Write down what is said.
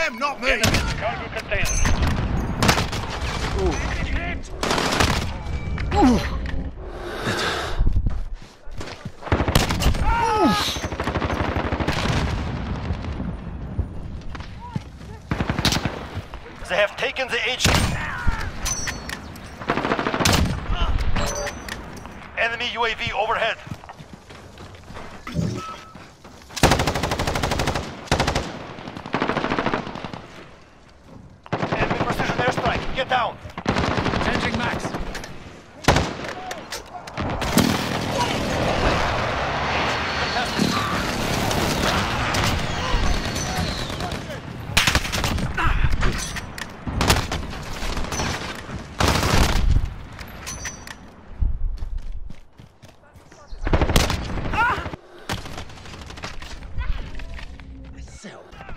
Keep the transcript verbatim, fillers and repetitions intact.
them, not me! Cargo container. They have taken the H. Enemy U A V overhead. Enemy precision airstrike. Get down. Changing max. Cell.